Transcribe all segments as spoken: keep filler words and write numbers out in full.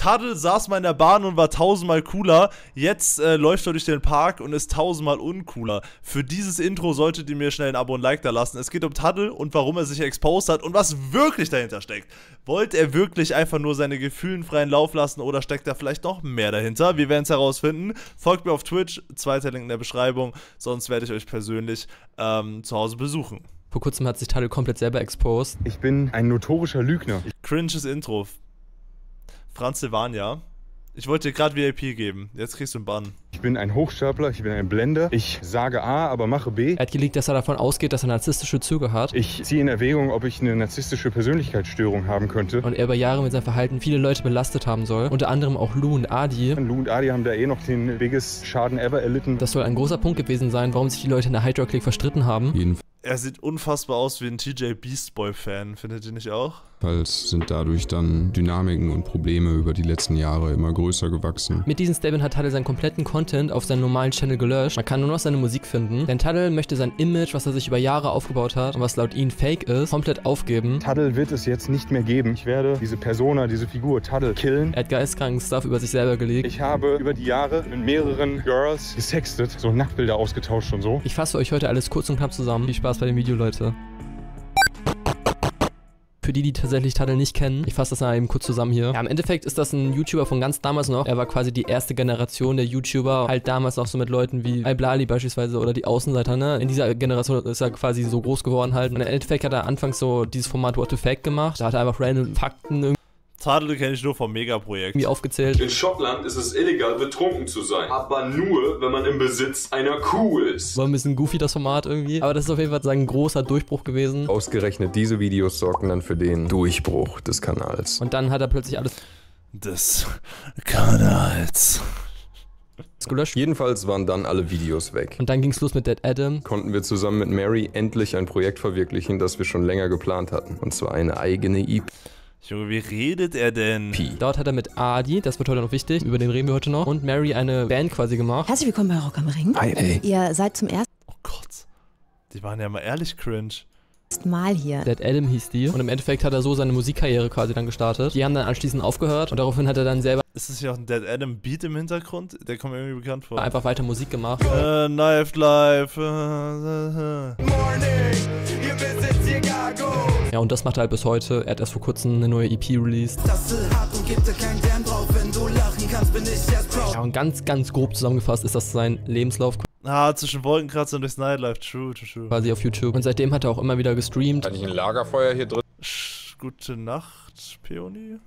Tadl saß mal in der Bahn und war tausendmal cooler. Jetzt äh, läuft er durch den Park und ist tausendmal uncooler. Für dieses Intro solltet ihr mir schnell ein Abo und ein Like da lassen. Es geht um Tadl und warum er sich exposed hat und was wirklich dahinter steckt. Wollt er wirklich einfach nur seine Gefühlen freien Lauf lassen oder steckt da vielleicht noch mehr dahinter? Wir werden es herausfinden. Folgt mir auf Twitch, zweiter Link in der Beschreibung. Sonst werde ich euch persönlich ähm, zu Hause besuchen. Vor kurzem hat sich Tadl komplett selber exposed. Ich bin ein notorischer Lügner. Cringes Intro. Franz Silvania. Ich wollte dir gerade V I P geben. Jetzt kriegst du einen Bann. Ich bin ein Hochstapler, ich bin ein Blender. Ich sage A, aber mache B. Er hat geleakt, dass er davon ausgeht, dass er narzisstische Züge hat. Ich ziehe in Erwägung, ob ich eine narzisstische Persönlichkeitsstörung haben könnte. Und er über Jahre mit seinem Verhalten viele Leute belastet haben soll. Unter anderem auch Lou und Adi. Lou und Adi haben da eh noch den biggest Schaden ever erlitten. Das soll ein großer Punkt gewesen sein, warum sich die Leute in der Hydra Clique verstritten haben. Jedenfalls Er sieht unfassbar aus wie ein T J Beast Boy Fan, findet ihr nicht auch? sind dadurch dann Dynamiken und Probleme über die letzten Jahre immer größer gewachsen. Mit diesem Statement hat Tadl seinen kompletten Content auf seinem normalen Channel gelöscht. Man kann nur noch seine Musik finden. Denn Tadl möchte sein Image, was er sich über Jahre aufgebaut hat und was laut ihm fake ist, komplett aufgeben. Tadl wird es jetzt nicht mehr geben. Ich werde diese Persona, diese Figur Tadl killen. Er hat geistkranken Stuff über sich selber gelegt. Ich habe über die Jahre mit mehreren Girls gesextet, so Nacktbilder ausgetauscht und so. Ich fasse euch heute alles kurz und knapp zusammen. Viel Spaß bei dem Video, Leute. Für die, die tatsächlich Tadl nicht kennen, ich fasse das mal eben kurz zusammen hier. Ja, im Endeffekt ist das ein YouTuber von ganz damals noch. Er war quasi die erste Generation der YouTuber, halt damals auch so mit Leuten wie Iblali beispielsweise oder die Außenseiter, ne? In dieser Generation ist er quasi so groß geworden halt. Und im Endeffekt hat er anfangs so dieses Format What the Fact gemacht. Da hat er einfach random Fakten irgendwie Tadl kenne ich nur vom Megaprojekt. Wie aufgezählt. In Schottland ist es illegal, betrunken zu sein. Aber nur, wenn man im Besitz einer Kuh ist. War ein bisschen goofy, das Format irgendwie. Aber das ist auf jeden Fall sein großer Durchbruch gewesen. Ausgerechnet diese Videos sorgten dann für den Durchbruch des Kanals. Und dann hat er plötzlich alles des Kanals gelöscht. Jedenfalls waren dann alle Videos weg. Und dann ging es los mit Dead Adam. Konnten wir zusammen mit Mary endlich ein Projekt verwirklichen, das wir schon länger geplant hatten. Und zwar eine eigene E P. Junge, wie redet er denn? Dort hat er mit Adi, das wird heute noch wichtig, über den reden wir heute noch, und Mary eine Band quasi gemacht. Herzlich willkommen bei Rock am Ring. Hi, ey. Ihr seid zum ersten Oh Gott, die waren ja mal ehrlich cringe. Mal hier. Dead Adam hieß die. Und im Endeffekt hat er so seine Musikkarriere quasi dann gestartet. Die haben dann anschließend aufgehört und daraufhin hat er dann selber Ist das hier auch ein Dead Adam Beat im Hintergrund? Der kommt mir irgendwie bekannt vor. einfach weiter Musik gemacht. Äh, Knife Life. Äh, äh. Ja, und das macht er halt bis heute. Er hat erst vor kurzem eine neue E P released. Ja, und ganz, ganz grob zusammengefasst ist das sein Lebenslauf Ah, zwischen Wolkenkratzern durchs Nightlife. True, true, true. quasi auf YouTube. Und seitdem hat er auch immer wieder gestreamt. Hatte ich ein Lagerfeuer hier drin? Sch Gute Nacht, Peony.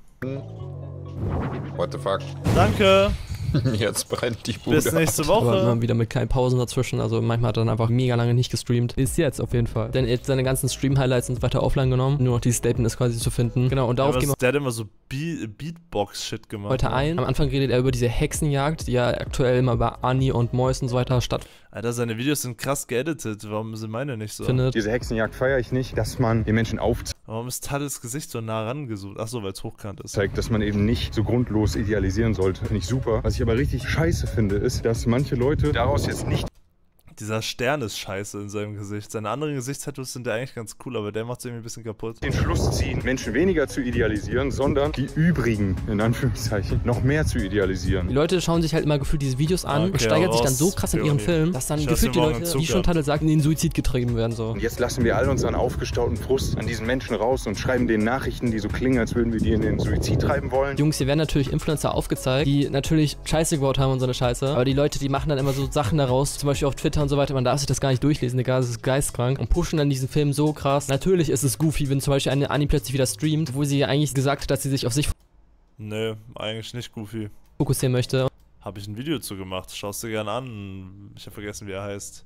What the fuck? Danke. Jetzt brennt die Bude. Bis nächste Aber Woche. immer wieder mit kleinen Pausen dazwischen. Also manchmal hat er dann einfach mega lange nicht gestreamt. Bis jetzt auf jeden Fall. Denn jetzt seine ganzen Stream-Highlights und so weiter offline genommen. Nur noch dieses Statement ist quasi zu finden. Genau, und darauf Ja, gehen wir der hat immer so Be Beatbox-Shit gemacht. heute ein. Am Anfang redet er über diese Hexenjagd, die ja aktuell immer bei Anni und Mois und so weiter stattfindet. Alter, seine Videos sind krass geeditet. Warum sind meine nicht so? Diese Hexenjagd feiere ich nicht, dass man den Menschen aufzeigt, Warum ist Tadls Gesicht so nah rangesucht? Achso, weil es hochkant ist. dass man eben nicht so grundlos idealisieren sollte. Finde ich super. Was ich aber richtig scheiße finde, ist, dass manche Leute daraus jetzt nicht Dieser Stern ist scheiße in seinem Gesicht. Seine anderen Gesichtstattoos sind ja eigentlich ganz cool, aber der macht es irgendwie ein bisschen kaputt. den Schluss ziehen, Menschen weniger zu idealisieren, sondern die übrigen, in Anführungszeichen, noch mehr zu idealisieren. Die Leute schauen sich halt immer gefühlt diese Videos an Okay, und steigern sich dann raus, so krass in ihren Peony. Film, dass dann Ich gefühlt die lass dir morgen Leute, einen wie Zug schon ab. Tadl sagt, in den Suizid getrieben werden so. Und jetzt lassen wir all unseren aufgestauten Frust an diesen Menschen raus und schreiben denen Nachrichten, die so klingen, als würden wir die in den Suizid treiben wollen. Jungs, hier werden natürlich Influencer aufgezeigt, die natürlich Scheiße gebaut haben und so eine Scheiße. Aber die Leute, die machen dann immer so Sachen daraus, zum Beispiel auf Twitter und so weiter, man darf sich das gar nicht durchlesen, Digga, das ist geistkrank. Und pushen dann diesen Film so krass. Natürlich ist es goofy, wenn zum Beispiel eine Anni plötzlich wieder streamt, wo sie eigentlich gesagt hat, dass sie sich auf sich Nö, eigentlich nicht goofy. fokussieren möchte. Habe ich ein Video zu gemacht. Schaust dir gerne an. Ich habe vergessen, wie er heißt.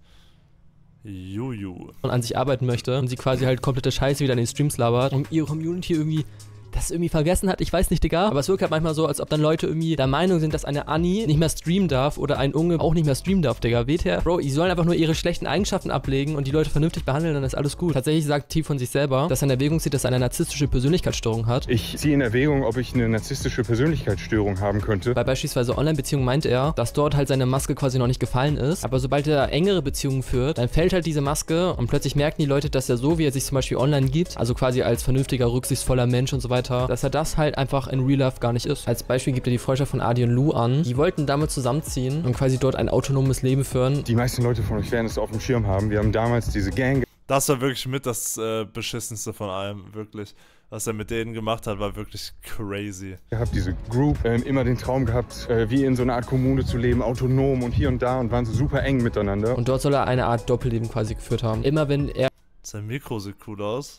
Juju. Und an sich arbeiten möchte. Und sie quasi halt komplette Scheiße wieder in den Streams labert. Und ihre Community irgendwie das irgendwie vergessen hat, ich weiß nicht, Digga. Aber es wirkt halt manchmal so, als ob dann Leute irgendwie der Meinung sind, dass eine Anni nicht mehr streamen darf oder ein Unge auch nicht mehr streamen darf, Digga. Weht her. Bro, die sollen einfach nur ihre schlechten Eigenschaften ablegen und die Leute vernünftig behandeln, dann ist alles gut. Tatsächlich sagt T von sich selber, dass er in Erwägung zieht, dass er eine narzisstische Persönlichkeitsstörung hat. Ich ziehe in Erwägung, ob ich eine narzisstische Persönlichkeitsstörung haben könnte. Bei beispielsweise Online-Beziehungen meint er, dass dort halt seine Maske quasi noch nicht gefallen ist. Aber sobald er engere Beziehungen führt, dann fällt halt diese Maske und plötzlich merken die Leute, dass er so, wie er sich zum Beispiel online gibt, also quasi als vernünftiger, rücksichtsvoller Mensch und so weiter, weiter, dass er das halt einfach in Real Life gar nicht ist. Als Beispiel gibt er die Freundschaft von Adi und Lou an. Die wollten damals zusammenziehen und quasi dort ein autonomes Leben führen. Die meisten Leute von euch werden es auf dem Schirm haben. Wir haben damals diese Gang. Das war wirklich mit das äh, Beschissenste von allem, wirklich. Was er mit denen gemacht hat, war wirklich crazy. Ihr habt diese Group, äh, immer den Traum gehabt, äh, wie in so einer Art Kommune zu leben, autonom und hier und da und waren so super eng miteinander. Und dort soll er eine Art Doppelleben quasi geführt haben. Immer wenn er Sein Mikro sieht cool aus.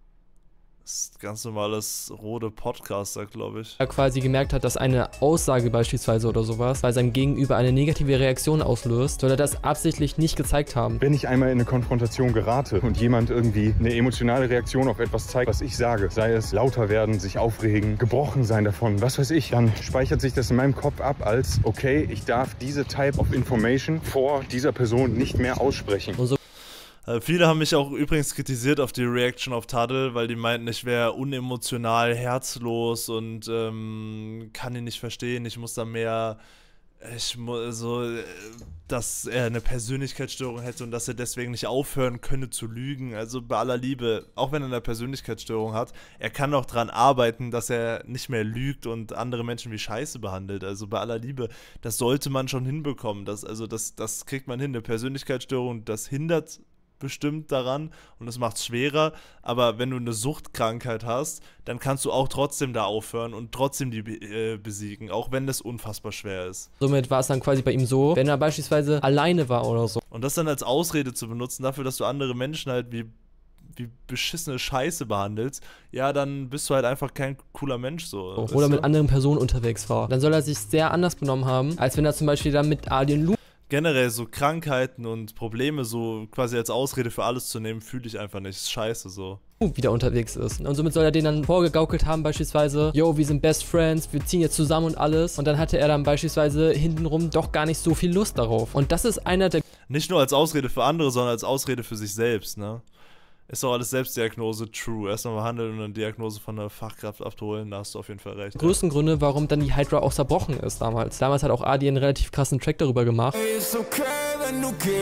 Das ist ganz normales rote Podcaster, glaube ich. er quasi gemerkt hat, dass eine Aussage beispielsweise oder sowas bei seinem Gegenüber eine negative Reaktion auslöst, soll er das absichtlich nicht gezeigt haben. Wenn ich einmal in eine Konfrontation gerate und jemand irgendwie eine emotionale Reaktion auf etwas zeigt, was ich sage, sei es lauter werden, sich aufregen, gebrochen sein davon, was weiß ich, dann speichert sich das in meinem Kopf ab als, okay, ich darf diese Type of Information vor dieser Person nicht mehr aussprechen. Und so Äh, viele haben mich auch übrigens kritisiert auf die Reaction auf Tadl, weil die meinten, ich wäre unemotional, herzlos und ähm, kann ihn nicht verstehen. Ich muss da mehr, ich muss so, äh, dass er eine Persönlichkeitsstörung hätte und dass er deswegen nicht aufhören könne zu lügen. Also bei aller Liebe, auch wenn er eine Persönlichkeitsstörung hat, er kann auch dran arbeiten, dass er nicht mehr lügt und andere Menschen wie Scheiße behandelt. Also bei aller Liebe, das sollte man schon hinbekommen. Das, also das, das kriegt man hin. Eine Persönlichkeitsstörung, das hindert bestimmt daran und das macht es schwerer, aber wenn du eine Suchtkrankheit hast, dann kannst du auch trotzdem da aufhören und trotzdem die äh, besiegen, auch wenn das unfassbar schwer ist. somit war es dann quasi bei ihm so, wenn er beispielsweise alleine war oder so. Und das dann als Ausrede zu benutzen dafür, dass du andere Menschen halt wie, wie beschissene Scheiße behandelst, ja, dann bist du halt einfach kein cooler Mensch so. Oder mit anderen Personen unterwegs war. Dann soll er sich sehr anders benommen haben, als wenn er zum Beispiel dann mit Adi und Lou Generell so Krankheiten und Probleme so quasi als Ausrede für alles zu nehmen, fühle ich einfach nicht. Ist scheiße so. wieder unterwegs ist. Und somit soll er denen dann vorgegaukelt haben, beispielsweise, yo, wir sind Best Friends, wir ziehen jetzt zusammen und alles. Und dann hatte er dann beispielsweise hintenrum doch gar nicht so viel Lust darauf. Und das ist einer der Nicht nur als Ausrede für andere, sondern als Ausrede für sich selbst, ne? Ist doch alles Selbstdiagnose true. Erst mal behandeln und eine Diagnose von einer Fachkraft abholen, da hast du auf jeden Fall recht. größten Gründe, warum dann die Hydra auch zerbrochen ist damals. Damals hat auch Adi einen relativ krassen Track darüber gemacht. Ist okay, wenn du gehst.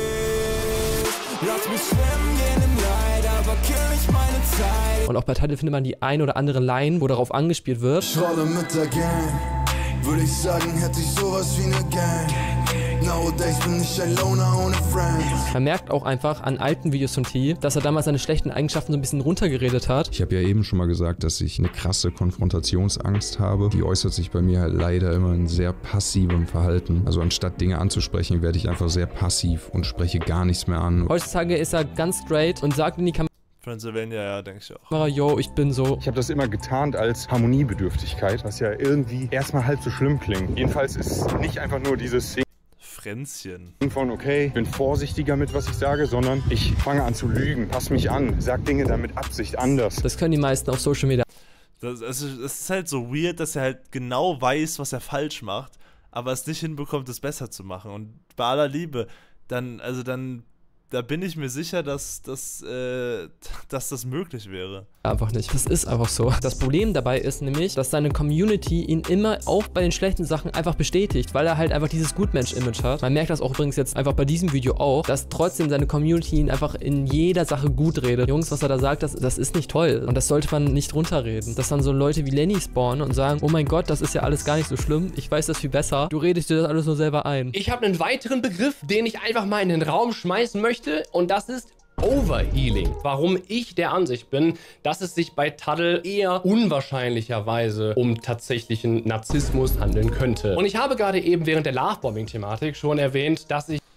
Lass mich schwimmen gehen im Leid, aber kill nicht meine Zeit. Und auch bei Tadl findet man die ein oder andere Line, wo darauf angespielt wird. Ich rolle mit der Gang. Würde ich sagen, hätte ich sowas wie eine Gang. Nowadays bin ich ein Loner ohne Friends. Man merkt auch einfach an alten Videos von T, dass er damals seine schlechten Eigenschaften so ein bisschen runtergeredet hat. Ich habe ja eben schon mal gesagt, dass ich eine krasse Konfrontationsangst habe. Die äußert sich bei mir halt leider immer in sehr passivem Verhalten. Also anstatt Dinge anzusprechen, werde ich einfach sehr passiv und spreche gar nichts mehr an. Heutzutage ist er ganz straight und sagt in die Pennsylvania, ja, denke ich auch. Kamera, yo, ich bin so. Ich habe das immer getarnt als Harmoniebedürftigkeit, was ja irgendwie erstmal halb so schlimm klingt. Jedenfalls ist nicht einfach nur dieses Ding Fränzchen. von, okay, ich bin vorsichtiger mit, was ich sage, sondern ich fange an zu lügen, pass mich an, sag Dinge dann mit Absicht anders. Das können die meisten auf Social Media. Das, es, ist, es ist halt so weird, dass er halt genau weiß, was er falsch macht, aber es nicht hinbekommt, es besser zu machen. Und bei aller Liebe, dann, also dann, da bin ich mir sicher, dass, dass, äh, dass das möglich wäre. Einfach nicht. Das ist einfach so. Das Problem dabei ist nämlich, dass seine Community ihn immer auch bei den schlechten Sachen einfach bestätigt, weil er halt einfach dieses Gutmensch-Image hat. Man merkt das auch übrigens jetzt einfach bei diesem Video auch, dass trotzdem seine Community ihn einfach in jeder Sache gut redet. Jungs, was er da sagt, das, das ist nicht toll. Und das sollte man nicht runterreden. Dass dann so Leute wie Lenny spawnen und sagen, oh mein Gott, das ist ja alles gar nicht so schlimm. Ich weiß das viel besser. Du redest dir das alles nur selber ein. Ich habe einen weiteren Begriff, den ich einfach mal in den Raum schmeißen möchte, und das ist Overhealing. Warum ich der Ansicht bin, dass es sich bei Tadl eher unwahrscheinlicherweise um tatsächlichen Narzissmus handeln könnte. Und ich habe gerade eben während der Lovebombing-Thematik schon erwähnt, dass ich...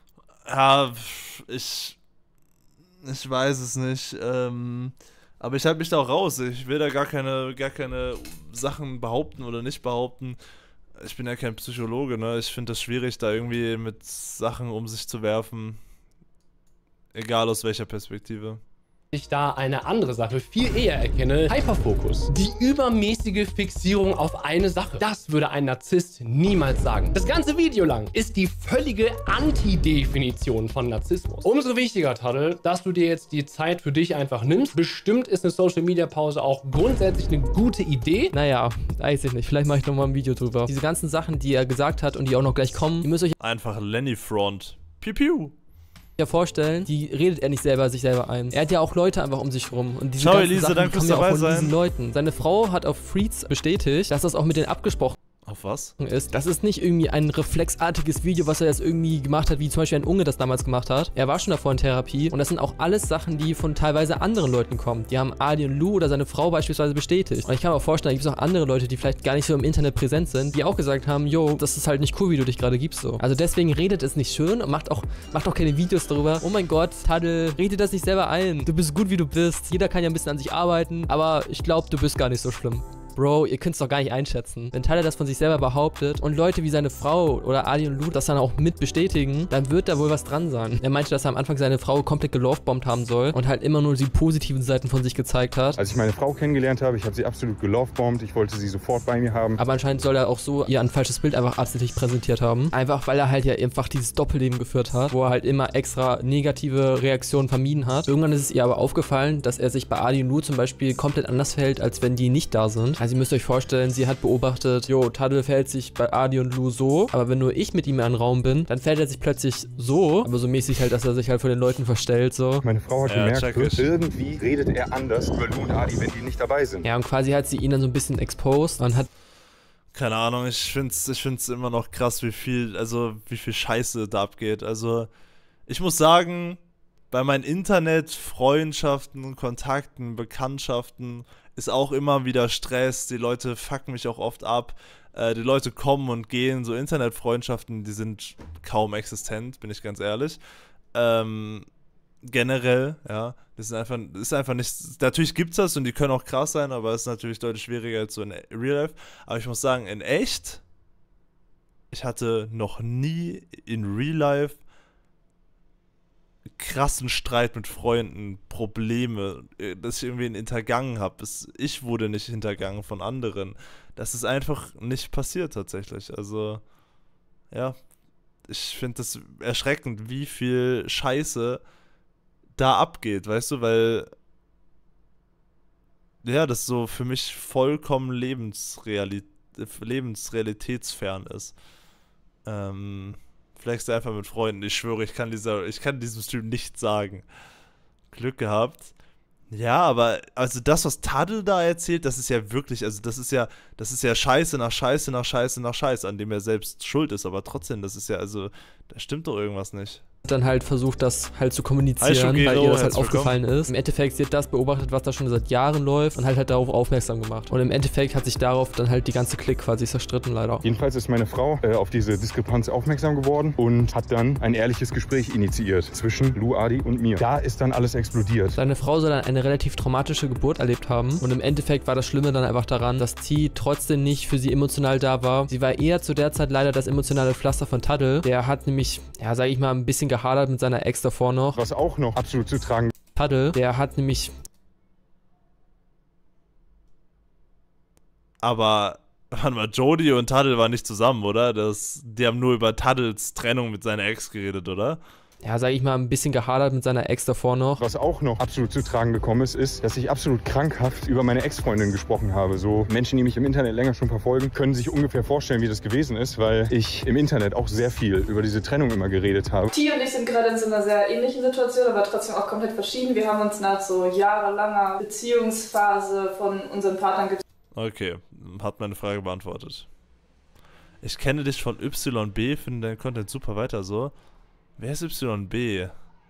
Ja, ich... Ich weiß es nicht, ähm... aber ich halte mich da auch raus. Ich will da gar keine, gar keine Sachen behaupten oder nicht behaupten. Ich bin ja kein Psychologe, ne? Ich finde das schwierig, da irgendwie mit Sachen um sich zu werfen. Egal aus welcher Perspektive. ich da eine andere Sache viel eher erkenne. Hyperfokus. Die übermäßige Fixierung auf eine Sache. Das würde ein Narzisst niemals sagen. Das ganze Video lang ist die völlige Anti-Definition von Narzissmus. Umso wichtiger, Tadl, dass du dir jetzt die Zeit für dich einfach nimmst. Bestimmt ist eine Social-Media-Pause auch grundsätzlich eine gute Idee. Naja, weiß ich nicht. Vielleicht mache ich nochmal ein Video drüber. Diese ganzen Sachen, die er gesagt hat und die auch noch gleich kommen, die müsst ihr euch einfach Lenny Front. Piu piu. ja vorstellen, die redet er nicht selber sich selber ein. Er hat ja auch Leute einfach um sich rum. Und diese Ciao, ganzen Elise, Sachen danke kommen fürs ja auch dabei von diesen sein. Leuten. Seine Frau hat auf Freaks bestätigt, dass das auch mit denen abgesprochen Auf was? ist. Das ist nicht irgendwie ein reflexartiges Video, was er jetzt irgendwie gemacht hat, wie zum Beispiel ein Unge das damals gemacht hat. Er war schon davor in Therapie und das sind auch alles Sachen, die von teilweise anderen Leuten kommen. Die haben Adi und Lou oder seine Frau beispielsweise bestätigt. Und ich kann mir auch vorstellen, da gibt es auch andere Leute, die vielleicht gar nicht so im Internet präsent sind, die auch gesagt haben, yo, das ist halt nicht cool, wie du dich gerade gibst so. Also deswegen redet es nicht schön und macht auch, macht auch keine Videos darüber. Oh mein Gott, Tadel, rede das nicht selber ein. Du bist gut, wie du bist. Jeder kann ja ein bisschen an sich arbeiten, aber ich glaube, du bist gar nicht so schlimm. Bro, ihr könnt es doch gar nicht einschätzen. Wenn Tyler das von sich selber behauptet und Leute wie seine Frau oder Adi und Lou das dann auch mit bestätigen, dann wird da wohl was dran sein. Er meinte, dass er am Anfang seine Frau komplett gelovebombt haben soll und halt immer nur die positiven Seiten von sich gezeigt hat. Als ich meine Frau kennengelernt habe, ich habe sie absolut gelovebombt, ich wollte sie sofort bei mir haben. Aber anscheinend soll er auch so ihr ein falsches Bild einfach absichtlich präsentiert haben. Einfach, weil er halt ja einfach dieses Doppelleben geführt hat, wo er halt immer extra negative Reaktionen vermieden hat. Irgendwann ist es ihr aber aufgefallen, dass er sich bei Adi und Lou zum Beispiel komplett anders verhält, als wenn die nicht da sind. Also ihr müsst euch vorstellen, sie hat beobachtet, jo, Tadel verhält sich bei Adi und Lou so, aber wenn nur ich mit ihm in einem Raum bin, dann verhält er sich plötzlich so, aber so mäßig halt, dass er sich halt vor den Leuten verstellt, so. Meine Frau hat Ja, gemerkt, check ich. irgendwie redet er anders über Lou und Adi, wenn die nicht dabei sind. Ja, und quasi hat sie ihn dann so ein bisschen exposed und hat Keine Ahnung, ich find's, ich find's immer noch krass, wie viel, also wie viel Scheiße da abgeht. Also, ich muss sagen, bei meinen Internet-Freundschaften, Kontakten, Bekanntschaften ist auch immer wieder Stress. Die Leute fucken mich auch oft ab. Äh, die Leute kommen und gehen. So Internetfreundschaften, die sind kaum existent, bin ich ganz ehrlich. Ähm, generell, ja, das ist einfach, das ist einfach nicht, natürlich gibt's das und die können auch krass sein, aber es ist natürlich deutlich schwieriger als so in Real Life. Aber ich muss sagen, in echt, ich hatte noch nie in Real Life krassen Streit mit Freunden, Probleme, dass ich irgendwen hintergangen habe. Ich wurde nicht hintergangen von anderen. Das ist einfach nicht passiert tatsächlich. Also, ja, ich finde das erschreckend, wie viel Scheiße da abgeht, weißt du, weil ja, das so für mich vollkommen Lebensreali- lebensrealitätsfern ist. Ähm, Flex einfach mit Freunden. Ich schwöre, ich kann dieser, ich kann diesem Stream nichts sagen. Glück gehabt. Ja, aber also das, was Tadel da erzählt, das ist ja wirklich, also das ist ja, das ist ja Scheiße nach Scheiße nach Scheiße nach Scheiße, an dem er selbst schuld ist, aber trotzdem, das ist ja, also, da stimmt doch irgendwas nicht. dann halt versucht, das halt zu Hi, kommunizieren, Shugero, weil ihr das halt herzlich aufgefallen ist. Im Endeffekt, sie hat das beobachtet, was da schon seit Jahren läuft und halt halt darauf aufmerksam gemacht. Und im Endeffekt hat sich darauf dann halt die ganze Clique quasi zerstritten, leider. Jedenfalls ist meine Frau äh, auf diese Diskrepanz aufmerksam geworden und hat dann ein ehrliches Gespräch initiiert zwischen Lou, Adi und mir. Da ist dann alles explodiert. Seine Frau soll dann eine relativ traumatische Geburt erlebt haben und im Endeffekt war das Schlimme dann einfach daran, dass T trotzdem nicht für sie emotional da war. Sie war eher zu der Zeit leider das emotionale Pflaster von Tadel. Der hat nämlich, ja, sag ich mal, ein bisschen gehadert mit seiner Ex davor noch. Was auch noch absolut zu tragen. Tadel, der hat nämlich... Aber, warte mal, Jody und Tadel waren nicht zusammen, oder? Das, die haben nur über Tadels Trennung mit seiner Ex geredet, oder? Ja, sag ich mal, ein bisschen gehadert mit seiner Ex davor noch. Was auch noch absolut zu tragen gekommen ist, ist, dass ich absolut krankhaft über meine Ex-Freundin gesprochen habe. So Menschen, die mich im Internet länger schon verfolgen, können sich ungefähr vorstellen, wie das gewesen ist, weil ich im Internet auch sehr viel über diese Trennung immer geredet habe. T und ich sind gerade in so einer sehr ähnlichen Situation, aber trotzdem auch komplett verschieden. Wir haben uns nach so jahrelanger Beziehungsphase von unseren Partnern getrennt. Okay, hat meine Frage beantwortet. Ich kenne dich von Y B, finde deinen Content super weiter so. Wer ist Y B?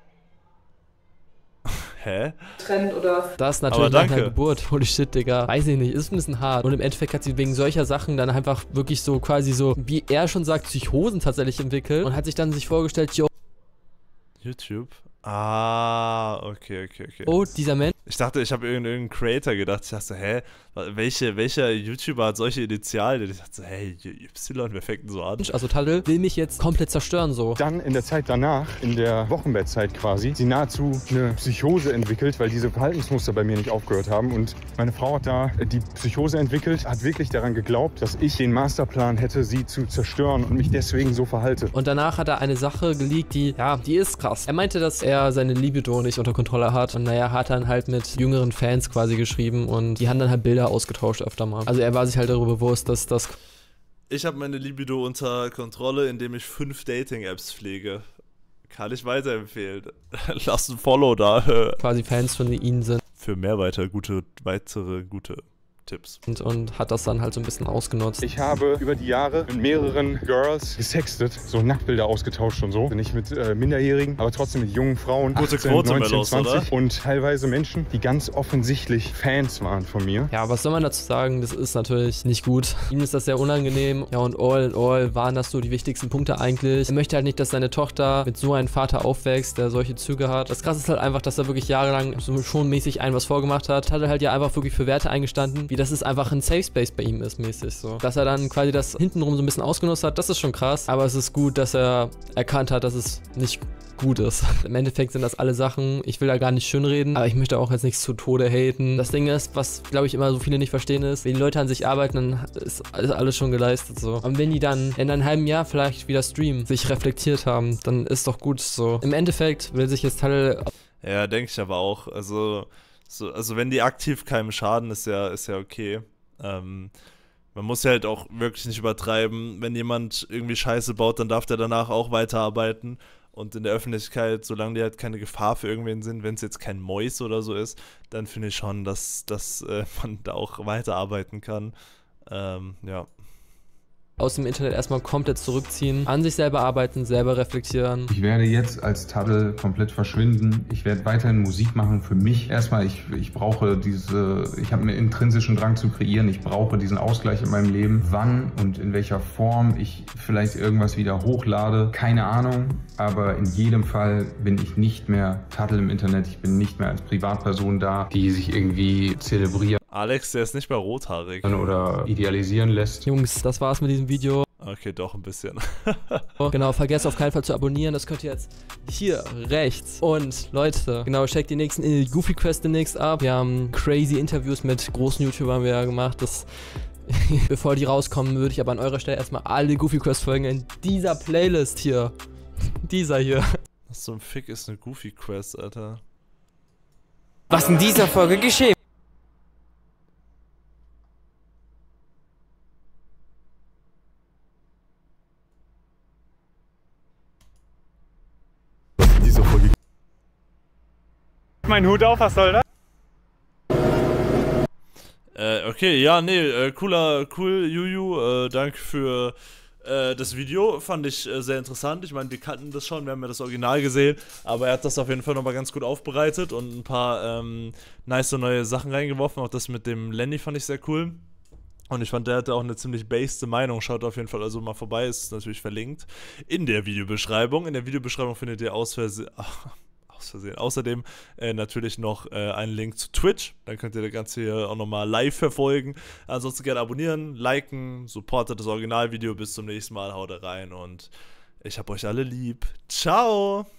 Hä? Trend oder... Das ist natürlich nach einer Geburt. Holy shit, Digga. Weiß ich nicht, ist ein bisschen hart. Und im Endeffekt hat sie wegen solcher Sachen dann einfach wirklich so quasi so, wie er schon sagt, Psychosen tatsächlich entwickelt und hat sich dann sich vorgestellt, yo, YouTube? Ah, okay, okay, okay. Oh, dieser Mensch. Ich dachte, ich habe irgendeinen Creator gedacht. Ich dachte, hä, welche, welcher YouTuber hat solche Initialien? Ich dachte, hey, Y, wer fängt denn so an? Also Tadel will mich jetzt komplett zerstören, so. Dann in der Zeit danach, in der Wochenbettzeit quasi, sie nahezu eine Psychose entwickelt, weil diese Verhaltensmuster bei mir nicht aufgehört haben. Und meine Frau hat da die Psychose entwickelt, hat wirklich daran geglaubt, dass ich den Masterplan hätte, sie zu zerstören und mich deswegen so verhalte. Und danach hat er eine Sache geleakt, die, ja, die ist krass. Er meinte, dass er seine Libido nicht unter Kontrolle hat. Und naja, hat dann halt mit jüngeren Fans quasi geschrieben und die haben dann halt Bilder ausgetauscht öfter mal. Also er war sich halt darüber bewusst, dass das... Ich habe meine Libido unter Kontrolle, indem ich fünf Dating-Apps pflege. Kann ich weiterempfehlen. Lasst ein Follow da. Quasi Fans von ihnen sind. Für mehr weiter gute, weitere gute Tipps. Und, und hat das dann halt so ein bisschen ausgenutzt. Ich habe über die Jahre mit mehreren Girls gesextet, so Nacktbilder ausgetauscht und so. Nicht mit äh, Minderjährigen, aber trotzdem mit jungen Frauen. Gute achtzehn, Quote, neunzehn, Melos, zwanzig. oder? Und teilweise Menschen, die ganz offensichtlich Fans waren von mir. Ja, was soll man dazu sagen? Das ist natürlich nicht gut. Ihm ist das sehr unangenehm. Ja, und all in all waren das so die wichtigsten Punkte eigentlich. Er möchte halt nicht, dass seine Tochter mit so einem Vater aufwächst, der solche Züge hat. Das Krasse ist halt einfach, dass er wirklich jahrelang so schon mäßig ein was vorgemacht hat. Hat er halt ja einfach wirklich für Werte eingestanden, wie das ist einfach ein Safe Space bei ihm ist mäßig so. Dass er dann quasi das hintenrum so ein bisschen ausgenutzt hat, das ist schon krass. Aber es ist gut, dass er erkannt hat, dass es nicht gut ist. Im Endeffekt sind das alle Sachen, ich will da gar nicht schönreden, aber ich möchte auch jetzt nichts zu Tode haten. Das Ding ist, was glaube ich immer so viele nicht verstehen ist, wenn die Leute an sich arbeiten, dann ist alles schon geleistet so. Und wenn die dann in einem halben Jahr vielleicht wieder streamen, sich reflektiert haben, dann ist doch gut so. Im Endeffekt will sich jetzt Tadl... Ja, denke ich aber auch. Also, so, also wenn die aktiv keinem schaden, ist ja, ist ja okay. Ähm, man muss ja halt auch wirklich nicht übertreiben. Wenn jemand irgendwie Scheiße baut, dann darf der danach auch weiterarbeiten. Und in der Öffentlichkeit, solange die halt keine Gefahr für irgendwen sind, wenn es jetzt kein Mäus oder so ist, dann finde ich schon, dass, dass äh, man da auch weiterarbeiten kann. Ähm, ja. Aus dem Internet erstmal komplett zurückziehen, an sich selber arbeiten, selber reflektieren. Ich werde jetzt als Tadl komplett verschwinden. Ich werde weiterhin Musik machen für mich. Erstmal, ich, ich brauche diese, ich habe einen intrinsischen Drang zu kreieren. Ich brauche diesen Ausgleich in meinem Leben. Wann und in welcher Form ich vielleicht irgendwas wieder hochlade, keine Ahnung. Aber in jedem Fall bin ich nicht mehr Tadl im Internet. Ich bin nicht mehr als Privatperson da, die sich irgendwie zelebriert. Alex, der ist nicht mehr rothaarig. Oder idealisieren lässt. Jungs, das war's mit diesem Video. Okay, doch ein bisschen. Genau, vergesst auf keinen Fall zu abonnieren. Das könnt ihr jetzt hier rechts. Und Leute, genau, checkt die nächsten äh, Goofy Quest demnächst ab. Wir haben crazy Interviews mit großen YouTubern wieder gemacht. Das, bevor die rauskommen, würde ich aber an eurer Stelle erstmal alle Goofy Quest Folgen in dieser Playlist hier. Dieser hier. Was zum Fick ist eine Goofy Quest, Alter? Was in dieser Folge geschehen? Mein Hut auf, was soll das? Äh, okay, ja, nee, äh, cooler, cool, Juju, äh, danke für äh, das Video, fand ich äh, sehr interessant. Ich meine, wir kannten das schon, wir haben ja das Original gesehen, aber er hat das auf jeden Fall nochmal ganz gut aufbereitet und ein paar ähm, nice neue Sachen reingeworfen. Auch das mit dem Lenny fand ich sehr cool. Und ich fand, der hatte auch eine ziemlich based Meinung. Schaut auf jeden Fall also mal vorbei, ist natürlich verlinkt in der Videobeschreibung. In der Videobeschreibung findet ihr aus Versehen... Aus Versehen. Außerdem äh, natürlich noch äh, einen Link zu Twitch. Dann könnt ihr das Ganze hier auch nochmal live verfolgen. Ansonsten gerne abonnieren, liken, supportet das Originalvideo. Bis zum nächsten Mal. Haut rein und ich hab euch alle lieb. Ciao!